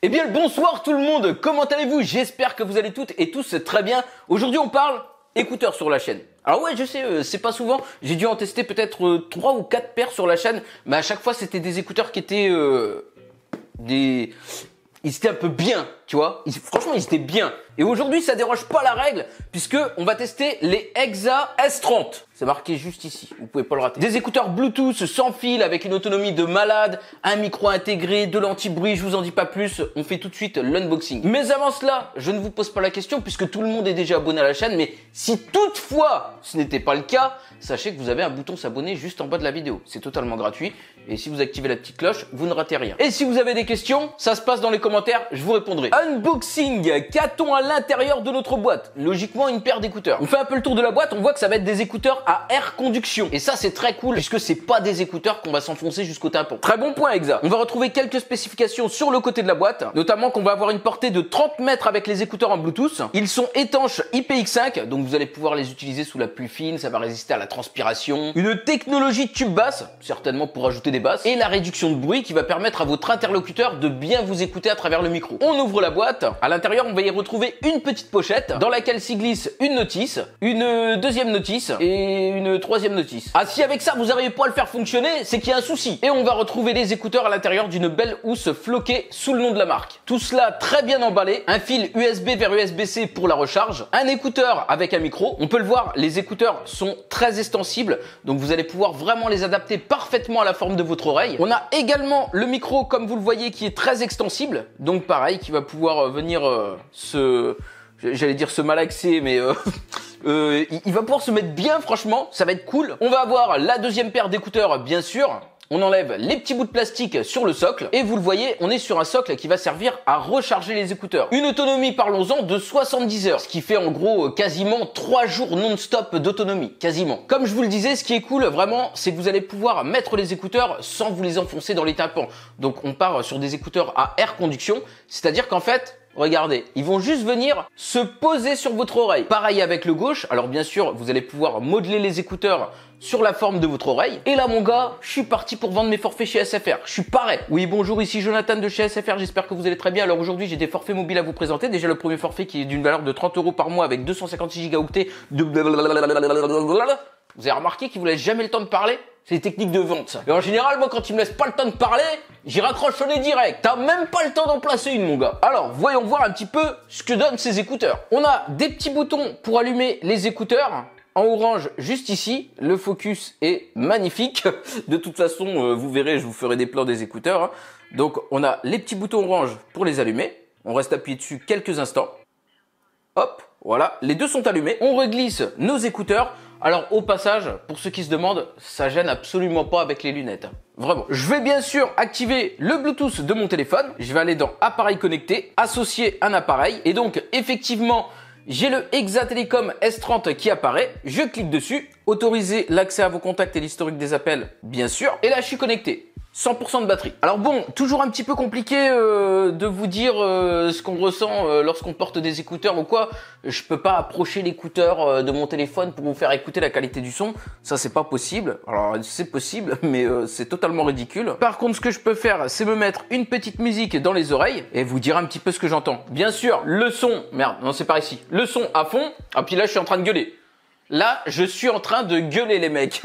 Eh bien, bonsoir tout le monde, comment allez-vous? J'espère que vous allez toutes et tous très bien. Aujourd'hui, on parle écouteurs sur la chaîne. Alors ouais, je sais, c'est pas souvent, j'ai dû en tester peut-être 3 ou 4 paires sur la chaîne, mais à chaque fois, c'était des écouteurs qui étaient ils étaient un peu bien, tu vois. Franchement, ils étaient bien. Et aujourd'hui, ça déroge pas la règle, puisque on va tester les EXA S30. C'est marqué juste ici, vous pouvez pas le rater. Des écouteurs Bluetooth sans fil, avec une autonomie de malade, un micro intégré, de l'anti-bruit, je vous en dis pas plus. On fait tout de suite l'unboxing. Mais avant cela, je ne vous pose pas la question, puisque tout le monde est déjà abonné à la chaîne, mais si toutefois ce n'était pas le cas, sachez que vous avez un bouton s'abonner juste en bas de la vidéo. C'est totalement gratuit. Et si vous activez la petite cloche, vous ne ratez rien. Et si vous avez des questions, ça se passe dans les commentaires, je vous répondrai. Unboxing, qu'a-t-on à l'intérieur de notre boîte? Logiquement, une paire d'écouteurs. On fait un peu le tour de la boîte, on voit que ça va être des écouteurs à air conduction. Et ça, c'est très cool, puisque c'est pas des écouteurs qu'on va s'enfoncer jusqu'au tympan. Très bon point, EXA. On va retrouver quelques spécifications sur le côté de la boîte, notamment qu'on va avoir une portée de 30 mètres avec les écouteurs en Bluetooth. Ils sont étanches IPX5, donc vous allez pouvoir les utiliser sous la pluie fine, ça va résister à la transpiration. Une technologie de tube basse, certainement pour ajouter des basses, et la réduction de bruit qui va permettre à votre interlocuteur de bien vous écouter à travers le micro. On ouvre la boîte. À l'intérieur, on va y retrouver une petite pochette dans laquelle s'y glisse une notice, une deuxième notice et une troisième notice. Ah, si avec ça vous n'arrivez pas à le faire fonctionner, c'est qu'il y a un souci. Et on va retrouver les écouteurs à l'intérieur d'une belle housse floquée sous le nom de la marque. Tout cela très bien emballé, un fil USB vers USB-C pour la recharge, un écouteur avec un micro. On peut le voir, les écouteurs sont très extensibles, donc vous allez pouvoir vraiment les adapter parfaitement à la forme de votre oreille. On a également le micro, comme vous le voyez, qui est très extensible, donc pareil, qui va pouvoir venir j'allais dire se malaxer, mais il va pouvoir se mettre bien, franchement, ça va être cool. On va avoir la deuxième paire d'écouteurs, bien sûr. On enlève les petits bouts de plastique sur le socle et vous le voyez, on est sur un socle qui va servir à recharger les écouteurs. Une autonomie, parlons-en, de 70 heures, ce qui fait en gros quasiment 3 jours non-stop d'autonomie, quasiment. Comme je vous le disais, ce qui est cool vraiment, c'est que vous allez pouvoir mettre les écouteurs sans vous les enfoncer dans les tympans. Donc on part sur des écouteurs à air conduction, c'est-à-dire qu'en fait, regardez, ils vont juste venir se poser sur votre oreille. Pareil avec le gauche. Alors bien sûr, vous allez pouvoir modeler les écouteurs sur la forme de votre oreille. Et là, mon gars, je suis parti pour vendre mes forfaits chez SFR. Je suis paré. Oui, bonjour, ici Jonathan de chez SFR. J'espère que vous allez très bien. Alors aujourd'hui, j'ai des forfaits mobiles à vous présenter. Déjà, le premier forfait qui est d'une valeur de 30 € par mois avec 256 gigaoctets de blablabla. Vous avez remarqué qu'il vous laisse jamais le temps de parler? C'est des techniques de vente, ça. Et en général, moi, quand il me laisse pas le temps de parler, j'y raccroche au nez direct. T'as même pas le temps d'en placer une, mon gars. Alors, voyons voir un petit peu ce que donnent ces écouteurs. On a des petits boutons pour allumer les écouteurs. En orange, juste ici, le focus est magnifique. De toute façon, vous verrez, je vous ferai des plans des écouteurs, hein. Donc, on a les petits boutons orange pour les allumer. On reste appuyé dessus quelques instants. Hop, voilà, les deux sont allumés. On reglisse nos écouteurs. Alors, au passage, pour ceux qui se demandent, ça gêne absolument pas avec les lunettes. Vraiment. Je vais bien sûr activer le Bluetooth de mon téléphone. Je vais aller dans appareil connecté, associer un appareil. Et donc, effectivement, j'ai le EXA Telecom S30 qui apparaît. Je clique dessus. Autoriser l'accès à vos contacts et l'historique des appels, bien sûr. Et là, je suis connecté. 100% de batterie. Alors bon, toujours un petit peu compliqué de vous dire ce qu'on ressent lorsqu'on porte des écouteurs ou quoi. Je peux pas approcher l'écouteur de mon téléphone pour vous faire écouter la qualité du son. Ça, c'est pas possible. Alors, c'est possible, mais c'est totalement ridicule. Par contre, ce que je peux faire, c'est me mettre une petite musique dans les oreilles et vous dire un petit peu ce que j'entends. Bien sûr, le son... Merde, non, c'est par ici. Le son à fond. Ah, puis là, je suis en train de gueuler. Là, je suis en train de gueuler, les mecs.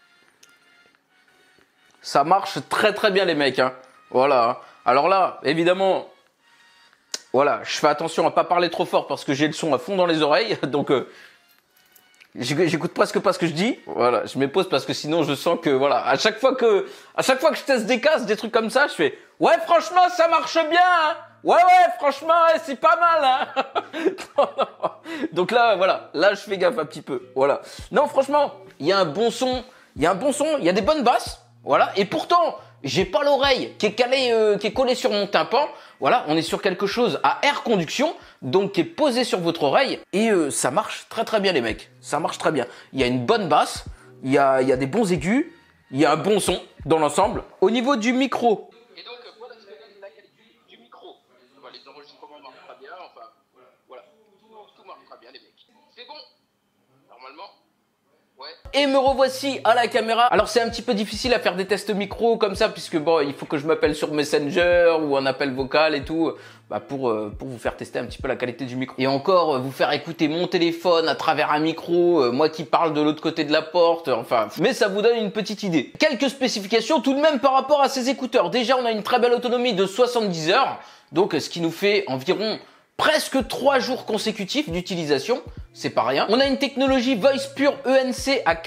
Ça marche très très bien les mecs, hein. Voilà. Alors là, évidemment, voilà, je fais attention à pas parler trop fort parce que j'ai le son à fond dans les oreilles, donc j'écoute presque pas ce que je dis. Voilà, je m'épose parce que sinon je sens que voilà, à chaque fois que je teste des casques, des trucs comme ça, je fais ouais franchement ça marche bien, hein. Ouais franchement c'est pas mal, hein. Donc là voilà, là je fais gaffe un petit peu. Voilà. Non franchement, il y a un bon son, il y a des bonnes basses. Voilà, et pourtant, j'ai pas l'oreille qui est calée, qui est collée sur mon tympan. Voilà, on est sur quelque chose à air conduction, donc qui est posé sur votre oreille, et ça marche très très bien les mecs. Ça marche très bien. Il y a une bonne basse, il y a des bons aigus, il y a un bon son dans l'ensemble. Au niveau du micro. Et donc voilà ce que donne la qualité du micro. Voilà, les enregistrements marchent très bien, enfin voilà, tout marche très bien les mecs. C'est bon, normalement. Et me revoici à la caméra. Alors c'est un petit peu difficile à faire des tests micro comme ça puisque bon, il faut que je m'appelle sur Messenger ou un appel vocal et tout pour vous faire tester un petit peu la qualité du micro. Et encore vous faire écouter mon téléphone à travers un micro, moi qui parle de l'autre côté de la porte, enfin. Mais ça vous donne une petite idée. Quelques spécifications tout de même par rapport à ces écouteurs. Déjà on a une très belle autonomie de 70 heures, donc ce qui nous fait environ presque 3 jours consécutifs d'utilisation, c'est pas rien. On a une technologie Voice Pure ENC à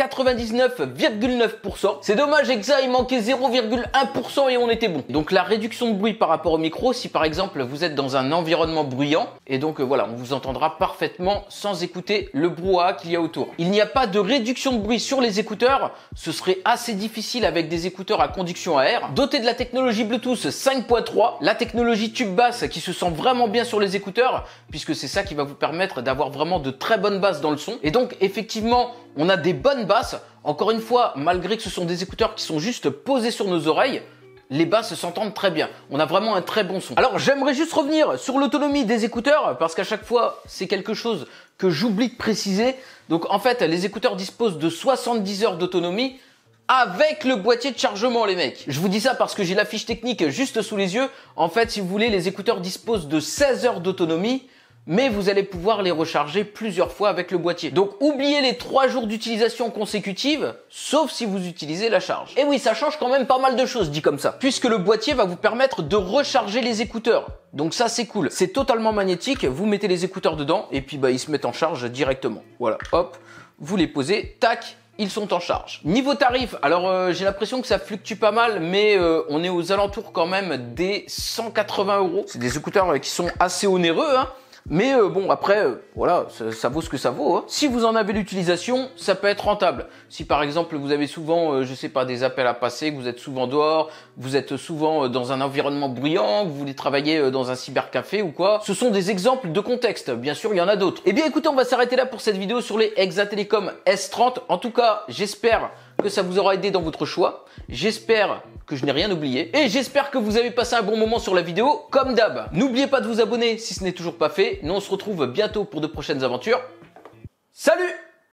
99,9%. C'est dommage, Exa il manquait 0,1% et on était bon. Donc la réduction de bruit par rapport au micro, si par exemple vous êtes dans un environnement bruyant, et donc voilà, on vous entendra parfaitement sans écouter le brouhaha qu'il y a autour. Il n'y a pas de réduction de bruit sur les écouteurs, ce serait assez difficile avec des écouteurs à conduction à air. Doté de la technologie Bluetooth 5.3, la technologie tube basse qui se sent vraiment bien sur les écouteurs, puisque c'est ça qui va vous permettre d'avoir vraiment de très bonnes basses dans le son. Et donc effectivement, on a des bonnes basses. Encore une fois, malgré que ce sont des écouteurs qui sont juste posés sur nos oreilles, les basses s'entendent très bien. On a vraiment un très bon son. Alors j'aimerais juste revenir sur l'autonomie des écouteurs, parce qu'à chaque fois, c'est quelque chose que j'oublie de préciser. Donc en fait, les écouteurs disposent de 70 heures d'autonomie, avec le boîtier de chargement, les mecs. Je vous dis ça parce que j'ai la fiche technique juste sous les yeux. En fait, si vous voulez, les écouteurs disposent de 16 heures d'autonomie, mais vous allez pouvoir les recharger plusieurs fois avec le boîtier. Donc, oubliez les 3 jours d'utilisation consécutive, sauf si vous utilisez la charge. Et oui, ça change quand même pas mal de choses, dit comme ça, puisque le boîtier va vous permettre de recharger les écouteurs. Donc ça, c'est cool. C'est totalement magnétique. Vous mettez les écouteurs dedans et puis ils se mettent en charge directement. Voilà, hop, vous les posez, tac, ils sont en charge. Niveau tarif, alors j'ai l'impression que ça fluctue pas mal, mais on est aux alentours quand même des 180 €. C'est des écouteurs qui sont assez onéreux, hein. Mais bon, après, voilà, ça vaut ce que ça vaut. Hein. Si vous en avez l'utilisation, ça peut être rentable. Si par exemple, vous avez souvent, je sais pas, des appels à passer, que vous êtes souvent dehors, vous êtes souvent dans un environnement bruyant, que vous voulez travailler dans un cybercafé ou quoi, ce sont des exemples de contexte. Bien sûr, il y en a d'autres. Eh bien, écoutez, on va s'arrêter là pour cette vidéo sur les Exa Telecom S30. En tout cas, j'espère que ça vous aura aidé dans votre choix. J'espère que je n'ai rien oublié. Et j'espère que vous avez passé un bon moment sur la vidéo, comme d'hab. N'oubliez pas de vous abonner si ce n'est toujours pas fait. Nous, on se retrouve bientôt pour de prochaines aventures. Salut!